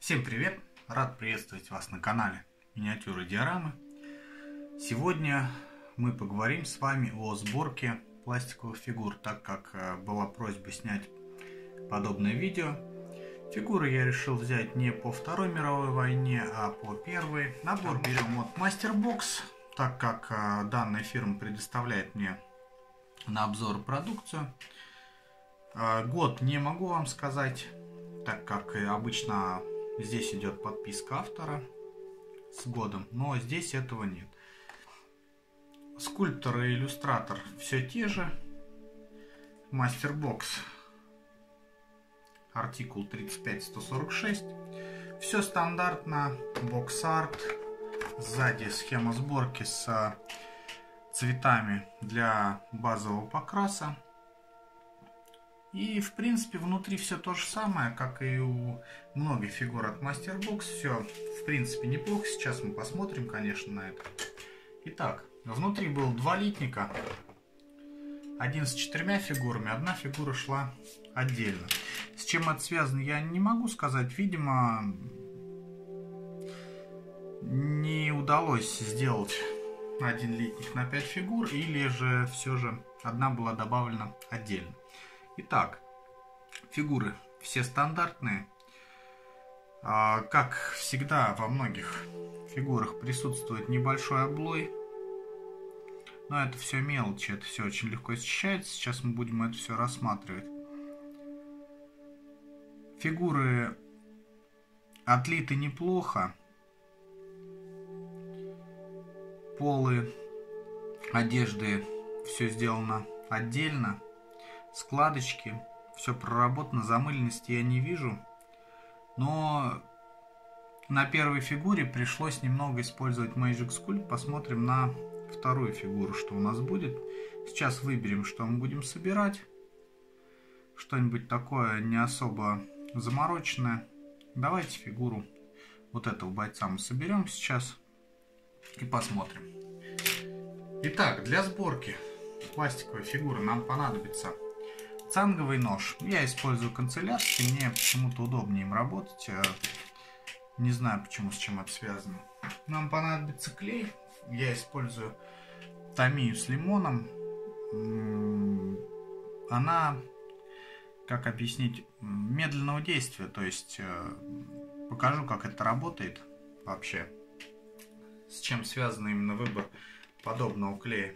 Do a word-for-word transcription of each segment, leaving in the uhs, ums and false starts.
Всем привет! Рад приветствовать вас на канале Миниатюры Диорамы. Сегодня мы поговорим с вами о сборке пластиковых фигур, так как была просьба снять подобное видео. Фигуры я решил взять не по Второй мировой войне, а по Первой. Набор берем от Мастербокс, так как данная фирма предоставляет мне на обзор продукцию. Год не могу вам сказать, так как обычно здесь идет подписка автора с годом, но здесь этого нет. Скульптор и иллюстратор все те же. Мастербокс, артикул тридцать пять сто сорок шесть. Все стандартно, бокс-арт. Сзади схема сборки с цветами для базового покраса. И в принципе внутри все то же самое, как и у многих фигур от Мастербокс. Все в принципе неплохо. Сейчас мы посмотрим, конечно, на это. Итак, внутри был два литника. Один с четырьмя фигурами, одна фигура шла отдельно. С чем это связано, я не могу сказать. Видимо, не удалось сделать один литник на пять фигур, или же все же одна была добавлена отдельно. Итак, фигуры все стандартные. Как всегда во многих фигурах присутствует небольшой облой. Но это все мелочи, это все очень легко счищается. Сейчас мы будем это все рассматривать. Фигуры отлиты неплохо. Полы одежды все сделано отдельно. Складочки, все проработано, замыленности я не вижу. Но на первой фигуре пришлось немного использовать Magic Sculpt. Посмотрим на вторую фигуру, что у нас будет. Сейчас выберем, что мы будем собирать. Что-нибудь такое не особо замороченное. Давайте фигуру вот этого бойца мы соберем сейчас и посмотрим. Итак, для сборки пластиковой фигуры нам понадобится цанговый нож. Я использую канцелярский, мне почему-то удобнее им работать. Не знаю, почему, с чем это связано. Нам понадобится клей. Я использую Тamiya с лимоном. Она, как объяснить, медленного действия. То есть покажу, как это работает вообще. С чем связан именно выбор подобного клея.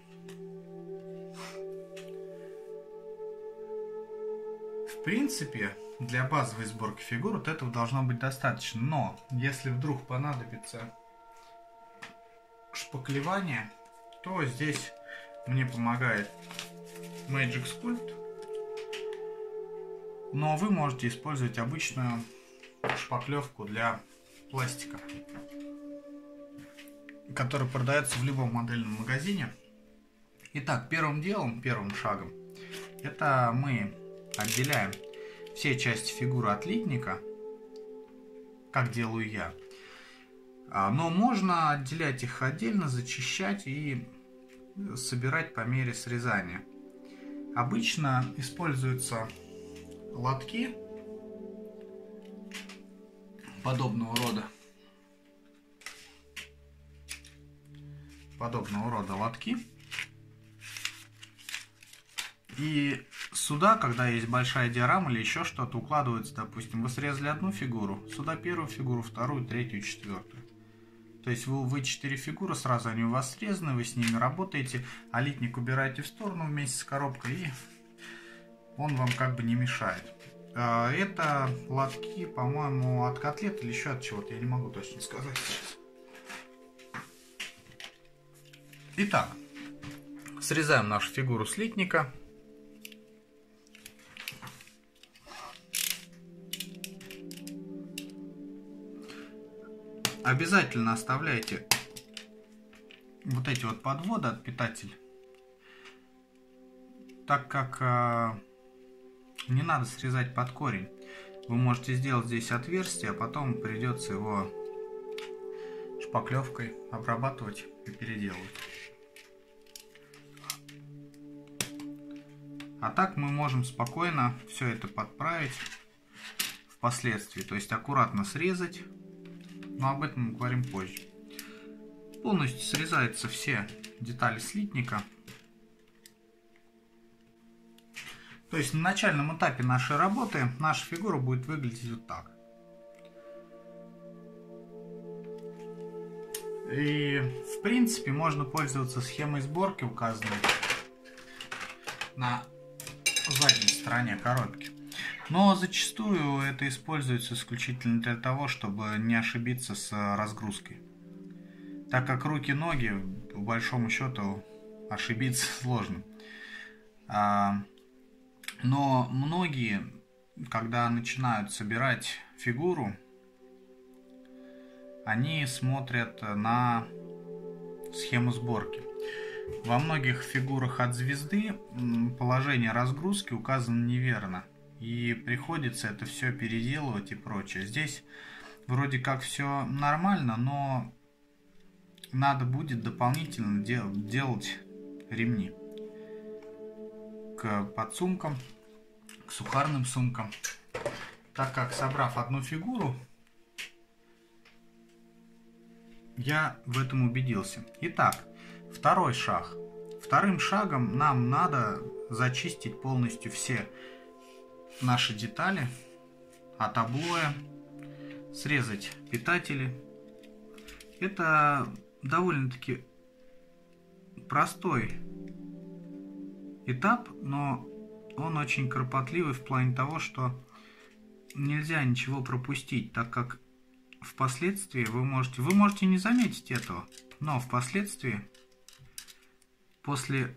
В принципе, для базовой сборки фигур вот этого должно быть достаточно. Но если вдруг понадобится шпаклевание, то здесь мне помогает Magic Sculpt. Но вы можете использовать обычную шпаклевку для пластика, которая продается в любом модельном магазине. Итак, первым делом, первым шагом, это мы отделяем все части фигуры от литника, как делаю я. Но можно отделять их отдельно, зачищать и собирать по мере срезания. Обычно используются лотки подобного рода. Подобного рода лотки. И сюда, когда есть большая диорама или еще что-то, укладывается, допустим, вы срезали одну фигуру, сюда первую фигуру, вторую, третью, четвертую. То есть вы, вы четыре фигуры, сразу они у вас срезаны, вы с ними работаете, а литник убираете в сторону вместе с коробкой, и он вам как бы не мешает. Это лотки, по-моему, от котлет или еще от чего-то, я не могу точно сказать сейчас. Итак, срезаем нашу фигуру с литника. Обязательно оставляйте вот эти вот подводы от питателя, так как э, не надо срезать под корень. Вы можете сделать здесь отверстие, а потом придется его шпаклевкой обрабатывать и переделывать. А так мы можем спокойно все это подправить. В впоследствии. То есть аккуратно срезать, но об этом мы говорим позже. Полностью срезаются все детали слитника. То есть на начальном этапе нашей работы наша фигура будет выглядеть вот так. И в принципе можно пользоваться схемой сборки, указанной на задней стороне коробки. Но зачастую это используется исключительно для того, чтобы не ошибиться с разгрузкой. Так как руки-ноги, по большому счету, ошибиться сложно. Но многие, когда начинают собирать фигуру, они смотрят на схему сборки. Во многих фигурах от звезды положение разгрузки указано неверно. И приходится это все переделывать и прочее. Здесь вроде как все нормально, но надо будет дополнительно дел делать ремни к подсумкам, к сухарным сумкам. Так как, собрав одну фигуру, я в этом убедился. Итак, второй шаг. Вторым шагом нам надо зачистить полностью все наши детали от облоя, срезать питатели. Это довольно-таки простой этап, но он очень кропотливый в плане того, что нельзя ничего пропустить, так как впоследствии вы можете, вы можете не заметить этого, но впоследствии, после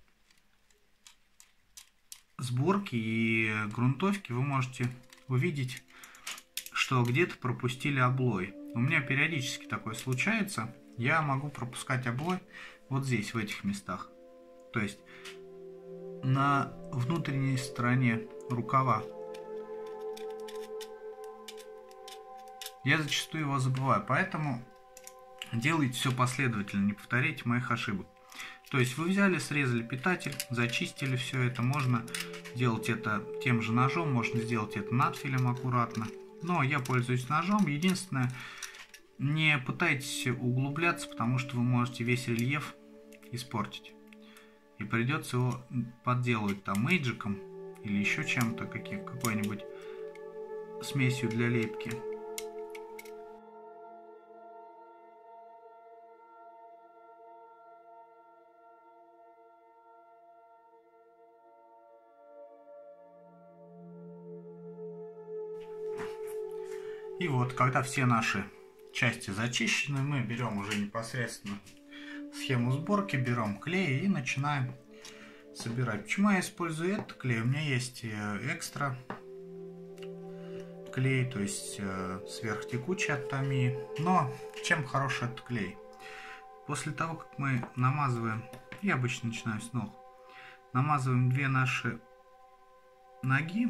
сборки и грунтовки, вы можете увидеть, что где-то пропустили облой. У меня периодически такое случается. Я могу пропускать облой вот здесь, в этих местах. То есть на внутренней стороне рукава. Я зачастую его забываю, поэтому делайте все последовательно, не повторяйте моих ошибок. То есть вы взяли, срезали питатель, зачистили все это. Можно делать это тем же ножом, можно сделать это надфилем аккуратно. Но я пользуюсь ножом. Единственное, не пытайтесь углубляться, потому что вы можете весь рельеф испортить. И придется его подделывать там мейджиком или еще чем-то, какой-нибудь смесью для лепки. И вот, когда все наши части зачищены, мы берем уже непосредственно схему сборки, берем клей и начинаем собирать. Почему я использую этот клей? У меня есть экстра клей, то есть сверхтекучий от Tamiya. Но чем хорош этот клей? После того, как мы намазываем, я обычно начинаю с ног, намазываем две наши ноги,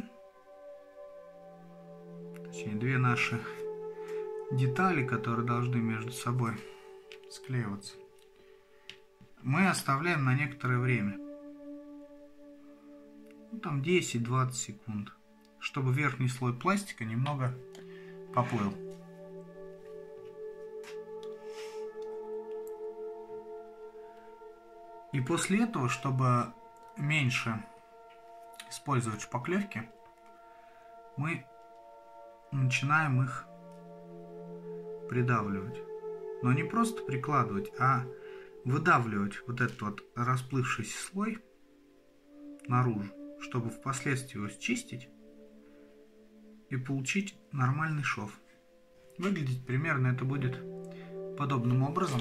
точнее две наши детали, которые должны между собой склеиваться, мы оставляем на некоторое время, ну, там десять-двадцать секунд, чтобы верхний слой пластика немного поплыл. И после этого, чтобы меньше использовать шпаклевки, мы начинаем их придавливать. Но не просто прикладывать, а выдавливать вот этот вот расплывшийся слой наружу, чтобы впоследствии его счистить и получить нормальный шов. Выглядеть примерно это будет подобным образом.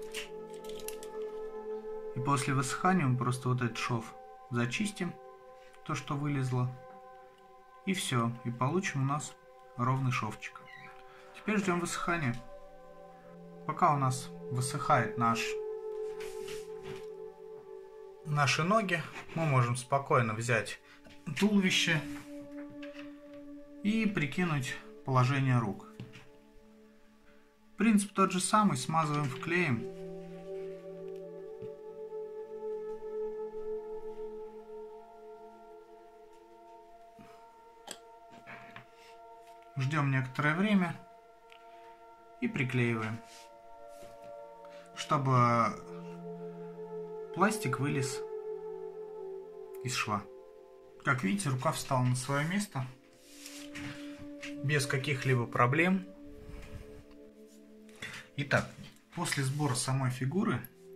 И после высыхания мы просто вот этот шов зачистим, то, что вылезло, и все. И получим у нас ровный шовчик. Теперь ждем высыхания. Пока у нас высыхает наш, наши ноги, мы можем спокойно взять туловище и прикинуть положение рук. Принцип тот же самый, смазываем вклеем. Ждем некоторое время и приклеиваем, чтобы пластик вылез из шва. Как видите, рукав встал на свое место без каких-либо проблем. Итак, после сбора самой фигуры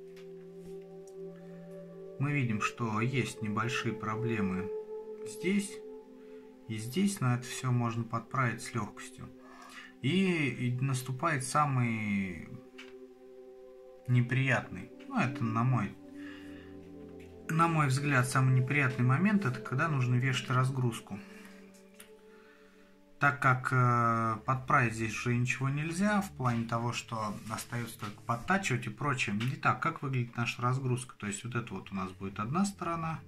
мы видим, что есть небольшие проблемы здесь и здесь, но это все можно подправить с легкостью. И наступает самый неприятный, ну это на мой, на мой взгляд, самый неприятный момент, это когда нужно вешать разгрузку. Так как э, подправить здесь уже ничего нельзя, в плане того, что остается только подтачивать и прочее. Итак, как выглядит наша разгрузка? То есть вот это вот у нас будет одна сторона,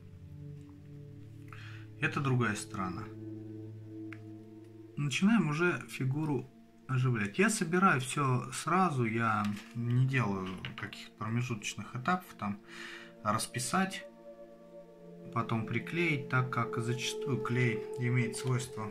это другая сторона. Начинаем уже фигуру оживлять. Я собираю все сразу, я не делаю каких-то промежуточных этапов, там расписать, потом приклеить, так как зачастую клей имеет свойство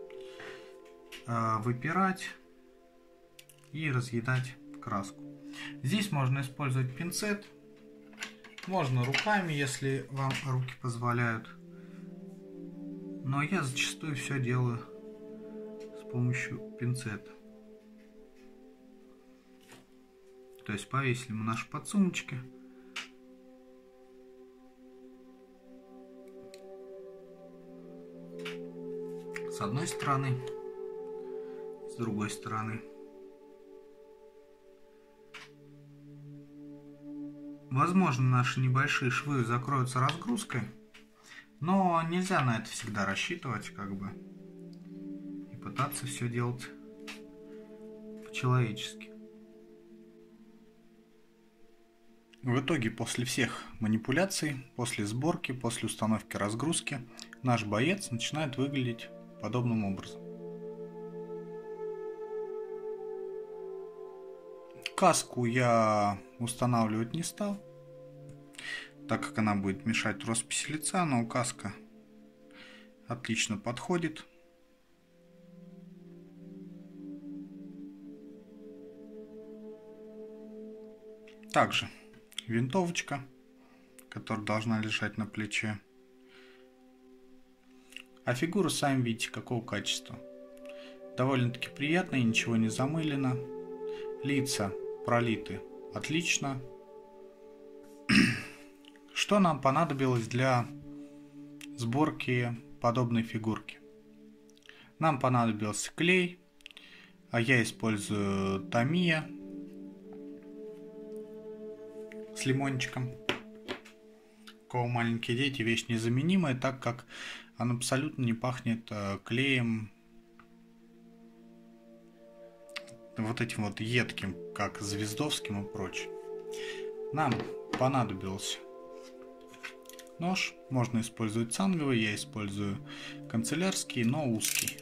выпирать и разъедать краску. Здесь можно использовать пинцет, можно руками, если вам руки позволяют, но я зачастую все делаю с помощью пинцета. То есть повесили мы наши подсумочки, с одной стороны, с другой стороны. Возможно, наши небольшие швы закроются разгрузкой, но нельзя на это всегда рассчитывать, как бы, и пытаться все делать по-человечески. В итоге, после всех манипуляций, после сборки, после установки разгрузки, наш боец начинает выглядеть подобным образом. Каску я устанавливать не стал, так как она будет мешать росписи лица, но каска отлично подходит. Также винтовочка, которая должна лежать на плече. А фигура, сами видите, какого качества. Довольно-таки приятная, ничего не замылено. Лица пролиты отлично. Что нам понадобилось для сборки подобной фигурки? Нам понадобился клей, а я использую Tamiya с лимончиком. У кого маленькие дети, вещь незаменимая, так как он абсолютно не пахнет клеем вот этим вот едким, как звездовским и прочее. Нам понадобился нож, можно использовать цанговый, я использую канцелярский, но узкий.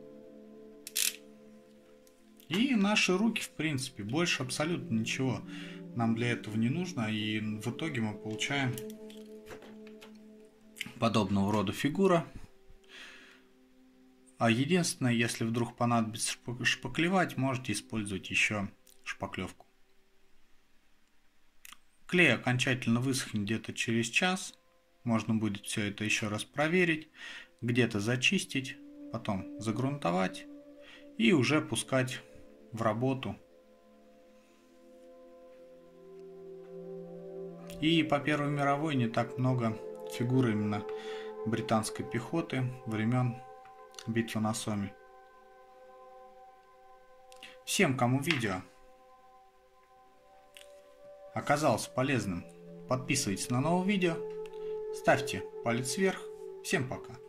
И наши руки, в принципе, больше абсолютно ничего нам для этого не нужно, и в итоге мы получаем подобного рода фигура. А единственное, если вдруг понадобится шпаклевать, можете использовать еще шпаклевку. Клей окончательно высохнет где-то через час. Можно будет все это еще раз проверить, где-то зачистить, потом загрунтовать и уже пускать в работу. И по Первой мировой не так много фигур именно британской пехоты времен битвы на Соме. Всем, кому видео оказалось полезным, подписывайтесь на новое видео, ставьте палец вверх. Всем пока!